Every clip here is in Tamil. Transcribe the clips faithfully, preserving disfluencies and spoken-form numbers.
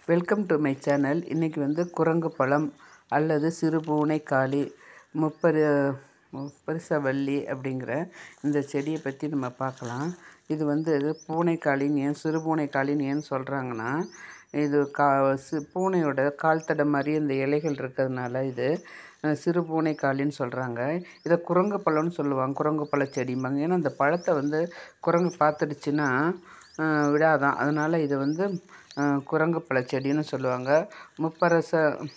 Welcome to my channel. இன்றைக்கி வந்து குரங்கு பழம் அல்லது சிறு பூனைக்காளி முப்பரி முப்பரிசவள்ளி அப்படிங்கிற இந்த செடியை பற்றி நம்ம பார்க்கலாம். இது வந்து பூனைக்காளின்னு ஏன் சிறு பூனைக்காளின்னு ஏன்னு சொல்கிறாங்கன்னா, இது கா சி பூனையோட கால் தடை மாதிரி இந்த இலைகள் இருக்கிறதுனால இது சிறு பூனைக்காளின்னு சொல்கிறாங்க. இதை குரங்கு பழம்னு சொல்லுவாங்க, குரங்கு பழ செடிம்பாங்க. ஏன்னா அந்த பழத்தை வந்து குரங்கு பார்த்துடுச்சுன்னா விடாதான். அதனால் இது வந்து குரங்கு பழ செடின்னு சொல்லுவாங்க. முப்பரச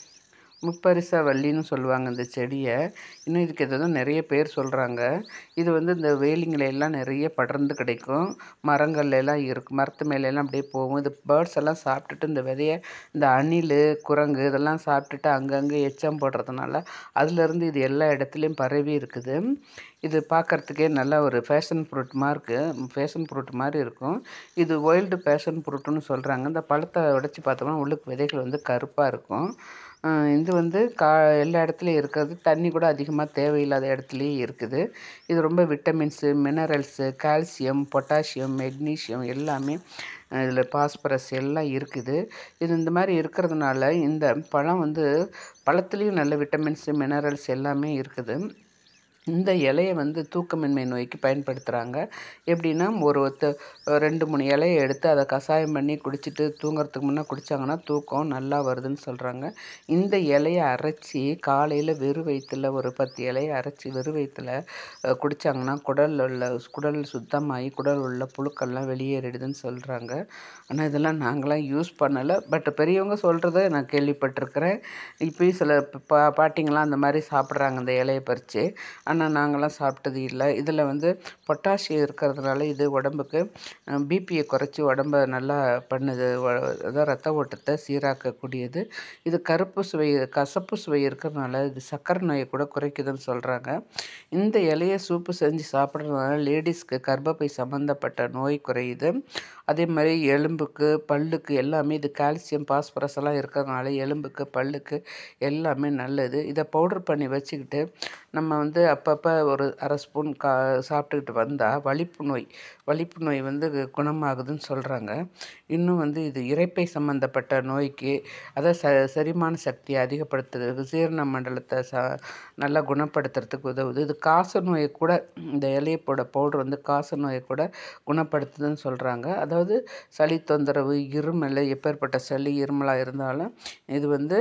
முப்பரிசவள்ளின்னு சொல்லுவாங்க இந்த செடியை. இன்னும் இதுக்கு எதாவது நிறைய பேர் சொல்கிறாங்க. இது வந்து இந்த வேலிங்களை எல்லாம் நிறைய படர்ந்து கிடைக்கும், மரங்கள்ல எல்லாம் இருக்கும், மரத்து மேலெல்லாம் அப்படியே போகும். இது பேர்ட்ஸ் எல்லாம் சாப்பிட்டுட்டு இந்த விதையை இந்த அணில், குரங்கு இதெல்லாம் சாப்பிட்டுட்டு அங்கங்கே எச்சம் போடுறதுனால அதுலேருந்து இது எல்லா இடத்துலையும் பரவி இருக்குது. இது பார்க்குறதுக்கே நல்லா ஒரு ஃபேஷன் ஃப்ரூட் மாதிரி இருக்குது, ஃபேஷன் ஃப்ரூட் மாதிரி இருக்கும். இது ஒயில்டு பேஷன் ஃப்ரூட்டுன்னு சொல்கிறாங்க. இந்த பழத்தை உடைச்சி பார்த்தோம்னா உள்ளுக்கு விதைகள் வந்து கருப்பாக இருக்கும். இது வந்து கா எல்லா இடத்துலையும் இருக்கிறது, தண்ணி கூட அதிகமாக தேவையில்லாத இடத்துலையும் இருக்குது. இது ரொம்ப vitamins, minerals, calcium, potassium, magnesium எல்லாமே இதில், பாஸ்பரஸ் எல்லாம் இருக்குது. இது இந்த மாதிரி இருக்கிறதுனால இந்த பழம் வந்து பழத்துலேயும் நல்ல விட்டமின்ஸு, மினரல்ஸ் எல்லாமே இருக்குது. இந்த இலையை வந்து தூக்கமின்மை நோய்க்கு பயன்படுத்துகிறாங்க. எப்படின்னா, ஒரு ஒத்த ரெண்டு மூணு இலையை எடுத்து அதை கஷாயம் பண்ணி குடிச்சிட்டு தூங்குறதுக்கு முன்னே குடித்தாங்கன்னா தூக்கம் நல்லா வருதுன்னு சொல்கிறாங்க. இந்த இலையை அரைச்சி காலையில் வெறும் வயிற்றுல ஒரு பத்து இலையை அரைச்சி வெறும் வயிற்றுல குடித்தாங்கன்னா குடலில் உள்ள குடல் சுத்தமாகி குடல் உள்ள புழுக்கள்லாம் வெளியேறிடுதுன்னு சொல்கிறாங்க. ஆனால் இதெல்லாம் நாங்களாம் யூஸ் பண்ணலை, பட் பெரியவங்க சொல்கிறத நான் கேள்விப்பட்டிருக்கிறேன். இப்போயும் சில பா பாட்டிங்களாம் அந்த மாதிரி சாப்பிட்றாங்க இந்த இலையை பறித்து. ஆனால் நாங்களாம் சாப்பிட்டது இல்லை. இதில் வந்து பொட்டாசியம் இருக்கிறதுனால இது உடம்புக்கு பிபியை குறைச்சி உடம்பை நல்லா பண்ணுது, அதான் ரத்த ஓட்டத்தை சீராக்கக்கூடியது. இது கருப்பு சுவை, கசப்பு சுவை இருக்கிறதுனால இது சர்க்கரை நோயை கூட குறைக்குதுன்னு சொல்கிறாங்க. இந்த இலையை சூப்பு செஞ்சு சாப்பிட்றதுனால லேடிஸ்க்கு கர்ப்பப்பை சம்மந்தப்பட்ட நோய் குறையுது. அதே மாதிரி எலும்புக்கு, பல்லுக்கு எல்லாமே இது கால்சியம், பாஸ்பரஸ் எல்லாம் இருக்கிறதுனால எலும்புக்கு, பல்லுக்கு எல்லாமே நல்லது. இதை பவுடர் பண்ணி வச்சுக்கிட்டு நம்ம வந்து அப்பப்போ ஒரு அரை ஸ்பூன் கா சாப்பிட்டுக்கிட்டு வந்தால் வலிப்பு நோய் வலிப்பு நோய் வந்து குணமாகுதுன்னு சொல்கிறாங்க. இன்னும் வந்து இது இரைப்பை சம்மந்தப்பட்ட நோய்க்கு, அதை ச செரிமான சக்தியை அதிகப்படுத்துறதுக்கு, ஜீரண மண்டலத்தை ச நல்லா குணப்படுத்துறதுக்கு உதவுது. இது காச நோயை கூட, இந்த இலையப்போட பவுடர் வந்து காச நோயை கூட குணப்படுத்துதுன்னு சொல்கிறாங்க. அதாவது சளி தொந்தரவு, இருமல், எப்பேற்பட்ட சளி இருமலாக இருந்தாலும் இது வந்து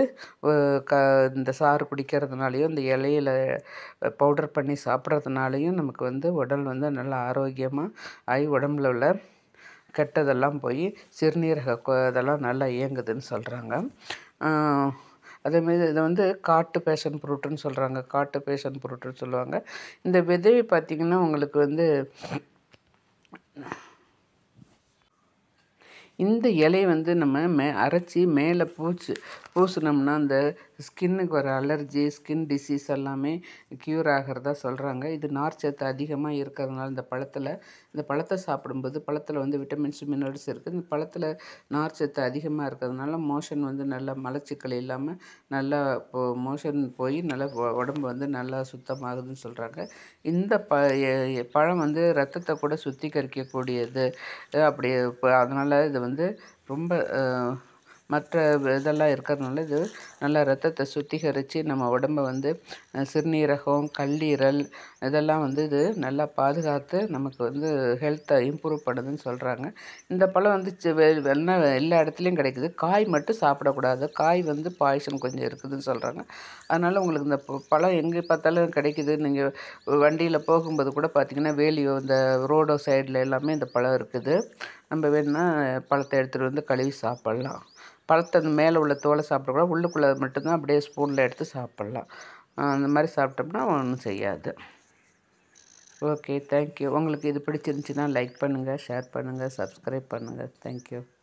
க இந்த சாறு குடிக்கிறதுனாலையும் இந்த இலையில பவுடர் பண்ணி சாப்பிட்றதுனாலையும் நமக்கு வந்து உடல் வந்து நல்லா ஆரோக்கியமாக ஆகி உடம்புல உள்ள கெட்டதெல்லாம் போய் சிறுநீரக இதெல்லாம் நல்லா இயங்குதுன்னு சொல்கிறாங்க. அதேமாரி இதை வந்து காட்டு பேஷன் ஃப்ரூட்டுன்னு சொல்கிறாங்க, காட்டு பேஷன் ஃப்ரூட்டுன்னு சொல்லுவாங்க. இந்த விதையை பார்த்திங்கன்னா உங்களுக்கு வந்து இந்த இலையை வந்து நம்ம மே அரைச்சி மேலே பூச்சு பூசினோம்னா அந்த ஸ்கின்னுக்கு வர அலர்ஜி, ஸ்கின் டிசீஸ் எல்லாமே க்யூர் ஆகிறதா சொல்கிறாங்க. இது நார்ச்சத்து அதிகமாக இருக்கிறதுனால இந்த பழத்தில் இந்த பழத்தை சாப்பிடும்போது பழத்தில் வந்து விட்டமின்ஸ், மினரல்ஸ் இருக்குது. இந்த பழத்தில் நார்ச்சத்து அதிகமாக இருக்கிறதுனால மோஷன் வந்து நல்லா மலச்சிக்கல் இல்லாமல் நல்லா போ மோஷன் போய் நல்லா உடம்பு வந்து நல்லா சுத்தமாகுதுன்னு சொல்கிறாங்க. இந்த ப பழம் வந்து ரத்தத்தை கூட சுத்திகரிக்கக்கூடியது. அப்படி இப்போ அதனால் இது வந்து ரொம்ப மற்ற இதெல்லாம் இருக்கிறதுனால இது நல்லா ரத்தத்தை சுத்திகரித்து நம்ம உடம்பை வந்து சிறுநீரகம், கல்லீரல் இதெல்லாம் வந்து இது நல்லா பாதுகாத்து நமக்கு வந்து ஹெல்த்தை இம்ப்ரூவ் பண்ணுதுன்னு சொல்கிறாங்க. இந்த பழம் வந்து வெள்ளை எல்லா இடத்துலையும் கிடைக்குது. காய் மட்டும் சாப்பிடக்கூடாது, காய் வந்து பாய்சன் கொஞ்சம் இருக்குதுன்னு சொல்கிறாங்க. அதனால் உங்களுக்கு இந்த பழம் எங்கே பார்த்தாலும் கிடைக்குது. நீங்கள் வண்டியில் போகும்போது கூட பார்த்திங்கன்னா வேலியோ இந்த ரோடோ சைடில் எல்லாமே இந்த பழம் இருக்குது. நம்ம வேணும்னா பழத்தை எடுத்துகிட்டு வந்து கழுவி சாப்பிட்லாம். பழத்தை அந்த மேலே உள்ள தோலை சாப்பிடக்கூடாது, உள்ளுக்குள்ளே மட்டும்தான் அப்படியே ஸ்பூனில் எடுத்து சாப்பிட்லாம். அந்த மாதிரி சாப்பிட்டோம்னா ஒன்றும் செய்யாது. Okay, thank you. உங்களுக்கு இது பிடிச்சிருந்துச்சின்னா லைக் பண்ணுங்கள், ஷேர் பண்ணுங்கள், சப்ஸ்கிரைப் பண்ணுங்கள். தேங்க்யூ.